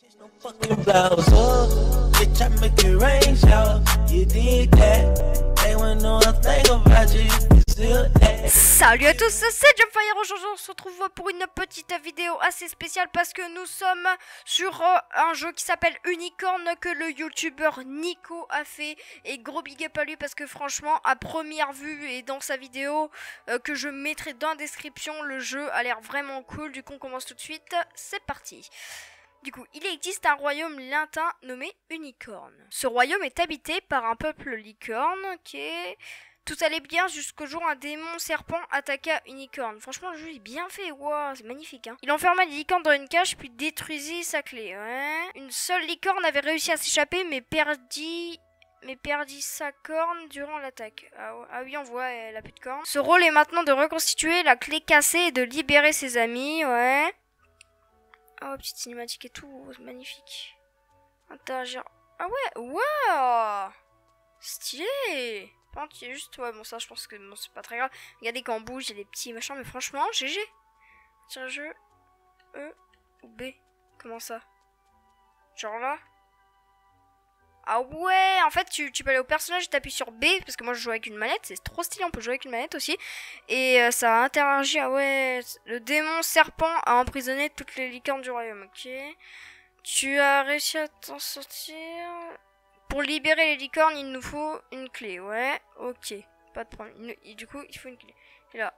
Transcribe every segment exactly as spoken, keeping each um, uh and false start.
Salut à tous, c'est Jumpfire. Aujourd'hui on se retrouve pour une petite vidéo assez spéciale parce que nous sommes sur euh, un jeu qui s'appelle Unicorn que le youtubeur Nico a fait. Et gros big up à lui parce que franchement à première vue et dans sa vidéo euh, que je mettrai dans la description, le jeu a l'air vraiment cool. Du coup on commence tout de suite, c'est parti. Du coup, il existe un royaume lointain nommé Unicorn. Ce royaume est habité par un peuple licorne qui est... Tout allait bien jusqu'au jour où un démon serpent attaqua Unicorn. Franchement, le jeu est bien fait. Wow, c'est magnifique. Hein. Il enferma les licornes dans une cage puis détruisit sa clé. Ouais. Une seule licorne avait réussi à s'échapper mais perdit... mais perdit sa corne durant l'attaque. Ah, ah oui, on voit, elle a plus de corne. Ce rôle est maintenant de reconstituer la clé cassée et de libérer ses amis. Ouais. Oh, petite cinématique et tout. C'est magnifique. Interagir. Ah ouais, wow, stylé. Par contre, il y a juste, ouais, bon, ça, je pense que bon, c'est pas très grave. Regardez quand on bouge, il y a des petits machins, mais franchement, G G. Tiens, jeu E ou B. Comment ça? Genre là? Ah ouais, en fait, tu, tu peux aller au personnage et t'appuies sur B, parce que moi, je joue avec une manette, c'est trop stylé, on peut jouer avec une manette aussi. Et euh, ça interagit, ah ouais, le démon serpent a emprisonné toutes les licornes du royaume, ok. Tu as réussi à t'en sortir... Pour libérer les licornes, il nous faut une clé. Ouais, ok. Pas de problème. Il, il, du coup, il faut une clé. Et là.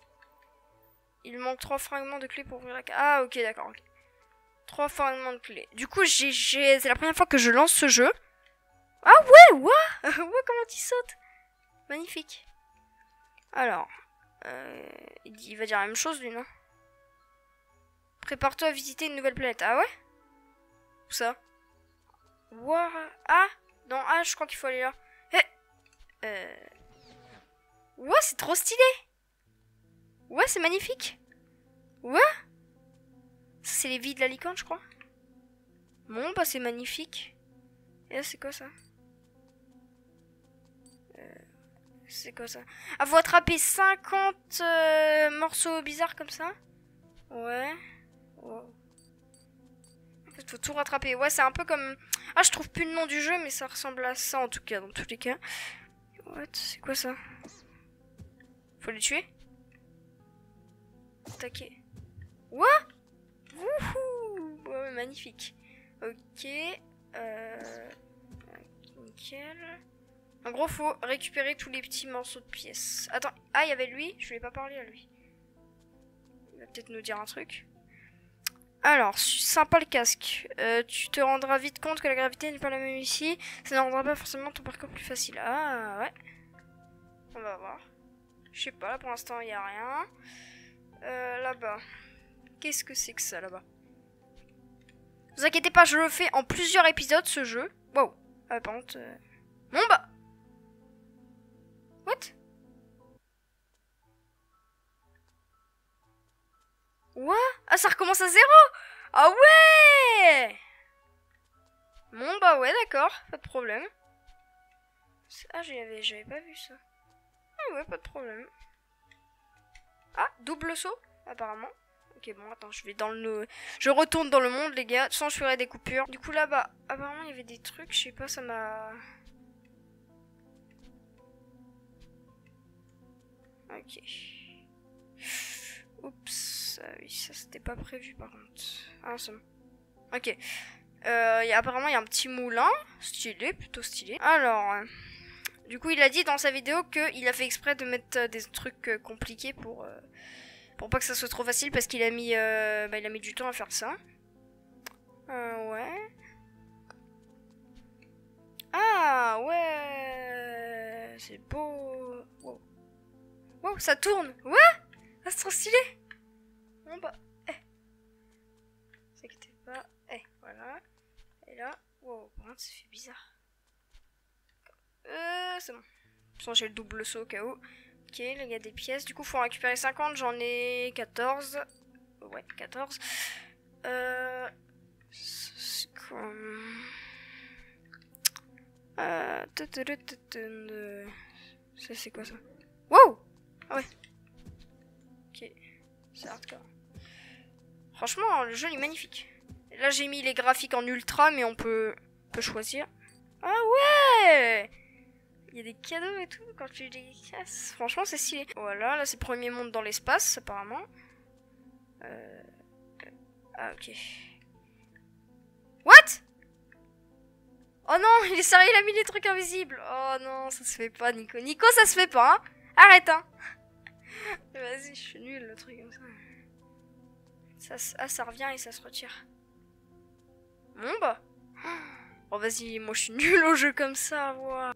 Il manque trois fragments de clé pour ouvrir la clé. Ah, ok, d'accord. Okay. Trois fragments de clé. Du coup, j'ai, j'ai, c'est la première fois que je lance ce jeu. Ah ouais, ouais. Ouais, comment il saute. Magnifique. Alors. Euh, il va dire la même chose, lui, non? Prépare-toi à visiter une nouvelle planète. Ah ouais? Où ça? Wow. Ah, dans A, je crois qu'il faut aller là. Eh. Euh... Ouais, c'est trop stylé. Ouais, c'est magnifique. Ouais. Ça, c'est les vies de la licorne, je crois. Bon, bah, c'est magnifique. Et là, c'est quoi ça? euh... C'est quoi ça? Ah, faut attraper cinquante euh, morceaux bizarres comme ça. Ouais. Wow. Faut tout rattraper. Ouais, c'est un peu comme... Ah, je trouve plus le nom du jeu, mais ça ressemble à ça en tout cas, dans tous les cas. What? C'est quoi ça? Faut les tuer? Attaquer. What? Wouhou! Ouais, magnifique. Ok. Euh... Nickel. En gros, faut récupérer tous les petits morceaux de pièces. Attends. Ah, il y avait lui. Je lui ai pas parlé à lui. Il va peut-être nous dire un truc. Alors, sympa le casque. Euh, tu te rendras vite compte que la gravité n'est pas la même ici. Ça ne rendra pas forcément ton parcours plus facile. Ah, ouais. On va voir. Je sais pas, pour l'instant, il n'y a rien. Euh, là-bas. Qu'est-ce que c'est que ça, là-bas? Vous inquiétez pas, je le fais en plusieurs épisodes, ce jeu. Wow. Ah, par contre... Euh... Bon, bah... What? What? Ah, ça recommence à zéro. Ah ouais. Bon bah ouais, d'accord, pas de problème. Ah, j'avais j'avais pas vu ça. Ah ouais, pas de problème. Ah, double saut, apparemment. Ok, bon, attends, je vais dans le... Je retourne dans le monde, les gars. De toute façon, je ferai des coupures. Du coup, là-bas, apparemment, il y avait des trucs, je sais pas, ça m'a... Ok. Oups, ah oui, ça c'était pas prévu par contre. Ah, c'est bon. Ok. Euh, y a, apparemment, il y a un petit moulin. Stylé, plutôt stylé. Alors, euh, du coup, il a dit dans sa vidéo qu'il a fait exprès de mettre euh, des trucs euh, compliqués pour, euh, pour pas que ça soit trop facile parce qu'il a mis, euh, bah, il a mis du temps à faire ça. Euh, ouais. Ah, ouais. C'est beau. Wow. Wow, ça tourne. Ouais. Ah, c'est trop stylé. Bon bah, eh. Ne t'inquiétez pas. Eh, voilà. Et là, wow, par contre, ça fait bizarre. Euh, c'est bon. De toute façon, j'ai le double saut au cas où. Ok, là, il y a des pièces. Du coup, faut en récupérer cinquante. J'en ai quatorze. Ouais, quatorze. Euh... C'est comme... Euh... Ça, c'est quoi ça? Wow! Ah ouais. Ok. C'est hardcore. Franchement, le jeu il est magnifique. Et Là, j'ai mis les graphiques en ultra, mais on peut, on peut choisir. Ah ouais! Il y a des cadeaux et tout quand tu les casses. Franchement, c'est stylé. Voilà, là, c'est le premier monde dans l'espace, apparemment. Euh... Ah, ok. What? Oh non, il est sérieux, il a mis les trucs invisibles. Oh non, ça se fait pas, Nico. Nico, ça se fait pas, hein. Arrête, hein. Vas-y, je suis nul, le truc comme ça. ça. Ah, ça revient et ça se retire. Bon, bah. Oh, vas-y, moi, je suis nul au jeu comme ça, wow.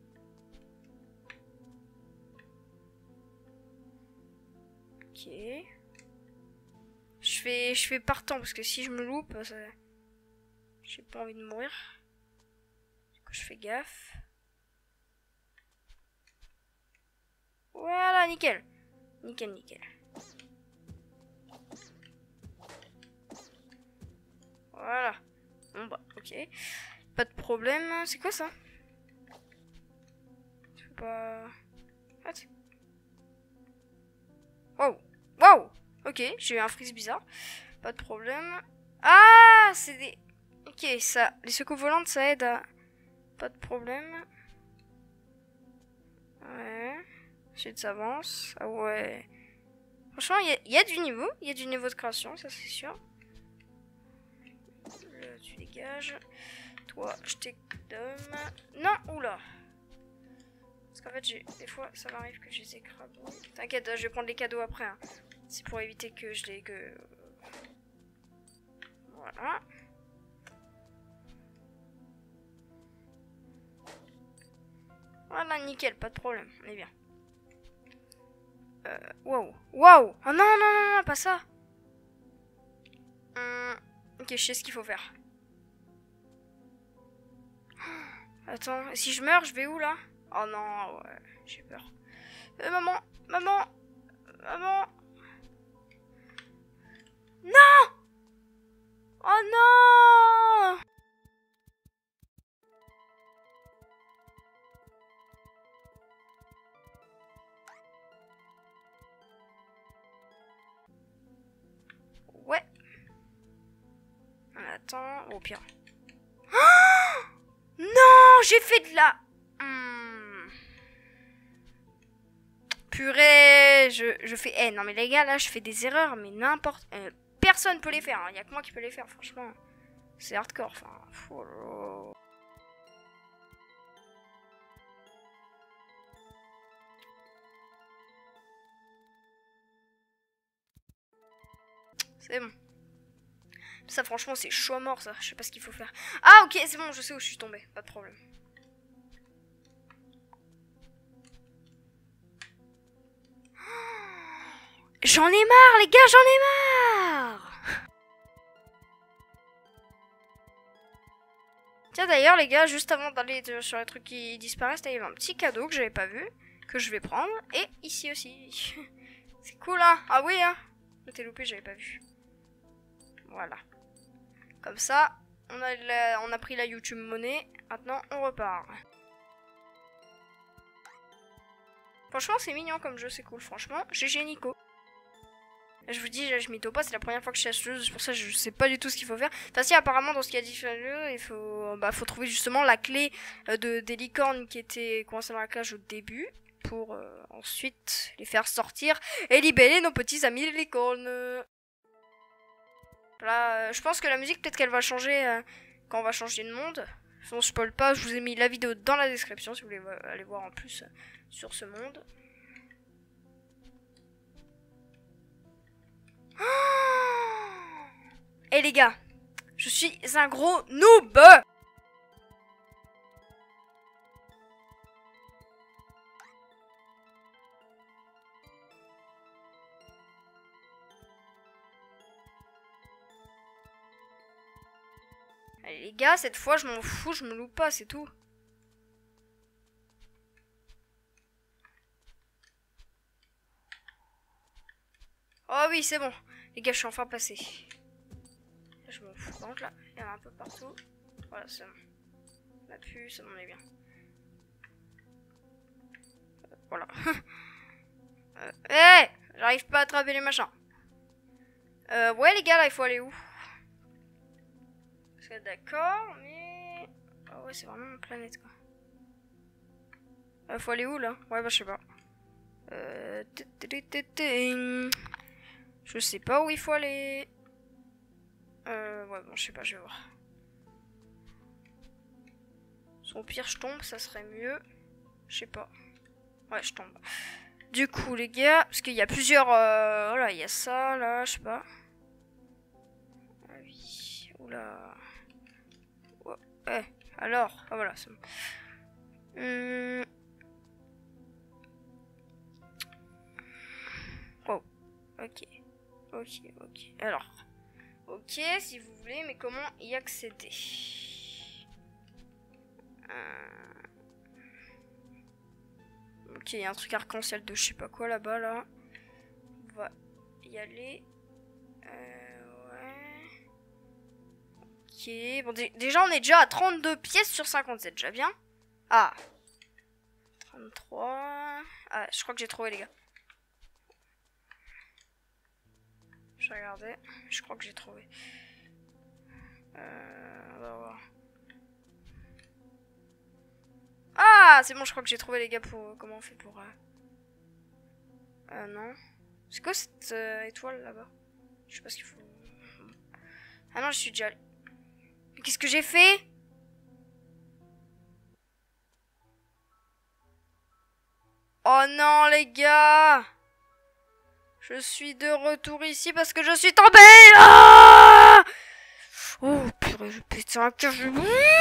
Ok. Je fais, je fais par temps, parce que si je me loupe, ça... j'ai pas envie de mourir. Du coup, je fais gaffe. Voilà, nickel. Nickel, nickel. Voilà. Bon bah, ok. Pas de problème. C'est quoi ça? Je peux pas... What? Wow. Wow. Ok, j'ai eu un freeze bizarre. Pas de problème. Ah, c'est des... Ok, ça... Les secours volantes, ça aide à... Pas de problème. Ouais. Ensuite, ça avance. Ah ouais. Franchement, il y, y a du niveau. Il y a du niveau de création, ça c'est sûr. Là, tu dégages. Toi, je t'écomme. Non, oula. Parce qu'en fait, j'ai des fois, ça m'arrive que je les écrabouille. T'inquiète, je vais prendre les cadeaux après. Hein. C'est pour éviter que je les... Que... Voilà. Voilà, nickel, pas de problème. On est bien. Euh, wow. Wow. Oh non, non, non, non, pas ça. Hum, ok, je sais ce qu'il faut faire. Attends, si je meurs, je vais où là? Oh non, ouais, j'ai peur. Euh, maman, maman, maman. Non! Oh non! Ouais. Attends, au pire. Oh non, j'ai fait de la... Hmm. Purée, je, je fais... Eh, non mais les gars, là, je fais des erreurs, mais n'importe... Euh, personne peut les faire, il hein. n'y a que moi qui peux les faire, franchement. C'est hardcore, enfin... Oh c'est bon. Ça, franchement, c'est chaud à mort, ça. Je sais pas ce qu'il faut faire. Ah, ok, c'est bon, je sais où je suis tombée. Pas de problème. J'en ai marre, les gars, j'en ai marre. Tiens, d'ailleurs, les gars, juste avant d'aller sur les trucs qui disparaissent, il y avait un petit cadeau que j'avais pas vu, que je vais prendre. Et ici aussi. C'est cool, hein. Ah oui, hein. T'es loupé, j'avais pas vu. Voilà. Comme ça, on a, la, on a pris la YouTube monnaie. Maintenant, on repart. Franchement, c'est mignon comme jeu, c'est cool. Franchement, G G Nico. Je vous dis, je mytho pas, c'est la première fois que je cherche le jeu, c'est pour ça que je sais pas du tout ce qu'il faut faire. Enfin si, apparemment dans ce qu'il y a différents lieux, il faut, bah, faut trouver justement la clé de, des licornes qui étaient coincées dans la cage au début, pour euh, ensuite les faire sortir et libérer nos petits amis les licornes. Là, euh, je pense que la musique, peut-être qu'elle va changer euh, quand on va changer de monde. On se spoil pas, je vous ai mis la vidéo dans la description si vous voulez aller voir en plus euh, sur ce monde. Et les gars, je suis un gros noob. Allez les gars, cette fois je m'en fous, je me loupe pas, c'est tout. Oh oui, c'est bon. Les gars, je suis enfin passé. Je m'en fous. Par contre, là, il y en a un peu partout. Voilà, c'est bon. On a pu, ça m'en est bien. Euh, voilà. euh, hey, j'arrive pas à attraper les machins. Euh, ouais, les gars, là, il faut aller où? serait d'accord, mais... Ah ouais, c'est vraiment une planète, quoi. Euh, faut aller où, là? Ouais, bah, je sais pas. Euh... Je sais pas où il faut aller. Euh... Ouais, bon, je sais pas, je vais voir. Au pire, je tombe, ça serait mieux. Je sais pas. Ouais, je tombe. Du coup, les gars, parce qu'il y a plusieurs... Euh... Voilà, il y a ça, là, je sais pas. Ah oui. Oula. Oh. Eh, alors. Ah, voilà, c'est bon. Hum... Oh. Ok. Ok, ok. Alors. Ok, si vous voulez, mais comment y accéder? euh... Ok, il y a un truc arc-en-ciel de je sais pas quoi là-bas, là. On va y aller. Euh, ouais. Ok. Bon, déjà, on est déjà à trente-deux pièces sur cinquante, c'est déjà bien. Ah. trente-trois. Ah, je crois que j'ai trouvé, les gars. Je vais regarder. Je crois que j'ai trouvé. Euh, on va voir. Ah, c'est bon, je crois que j'ai trouvé, les gars, pour... Comment on fait pour... Euh, euh non. C'est quoi cette euh, étoile, là-bas? Je sais pas ce qu'il faut... Ah non, je suis déjà allée. Mais qu'est-ce que j'ai fait? Oh non, les gars! Je suis de retour ici parce que je suis tombée là! Oh, purée, je pète un cœur, je...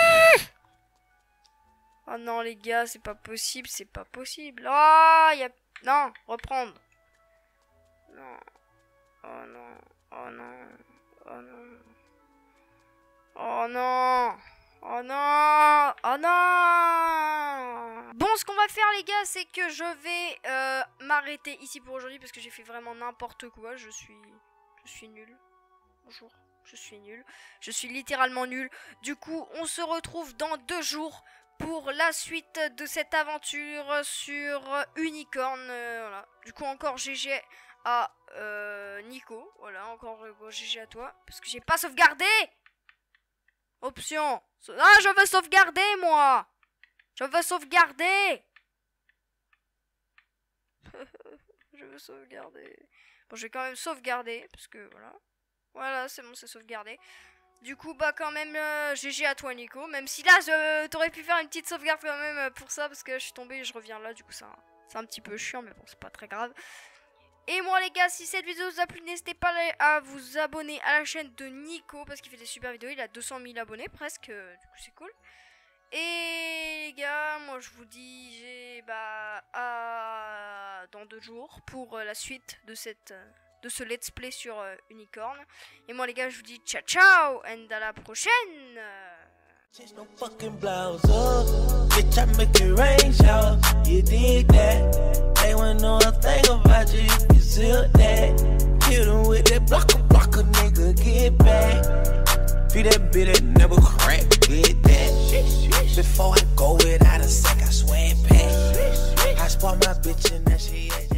Oh non, les gars, c'est pas possible, c'est pas possible. Ah, oh, y a... Non, reprendre. Non. Oh non. Oh non. Oh non. Oh non. Oh non. Oh non. Bon, ce qu'on va faire, les gars, c'est que je vais euh, m'arrêter ici pour aujourd'hui parce que j'ai fait vraiment n'importe quoi. Je suis... Je suis nulle. Bonjour. Je suis nulle. Je suis littéralement nulle. Du coup, on se retrouve dans deux jours pour la suite de cette aventure sur Unicorn. Euh, voilà. Du coup, encore G G à euh, Nico. Voilà, encore euh, G G à toi. Parce que j'ai pas sauvegardé. Option. Ah, je veux sauvegarder, moi. Je veux sauvegarder. Je veux sauvegarder. Bon, je vais quand même sauvegarder. Parce que voilà. Voilà, c'est bon, c'est sauvegardé. Du coup, bah quand même, euh, G G à toi, Nico. Même si là, je t'aurais pu faire une petite sauvegarde quand même euh, pour ça. Parce que je suis tombée et je reviens là. Du coup, c'est un, un petit peu chiant. Mais bon, c'est pas très grave. Et moi, les gars, si cette vidéo vous a plu, n'hésitez pas à vous abonner à la chaîne de Nico. Parce qu'il fait des super vidéos. Il a deux cent mille abonnés presque. Euh, du coup, c'est cool. Et les gars, moi, je vous dis, j'ai bah, à... dans deux jours pour euh, la suite de cette... Euh, de ce let's play sur euh, Unicorn. Et moi les gars, je vous dis ciao ciao and à la prochaine. Change no fucking blouse up, bitch, I make it rain shower. You did that. They wanna know a thing about you. You still that. Hit them with that blocker, blocker, nigga, get back. Feel that bit that never crack, get that. Before I go without a sec, I swear it back. I spot my bitch and that shit.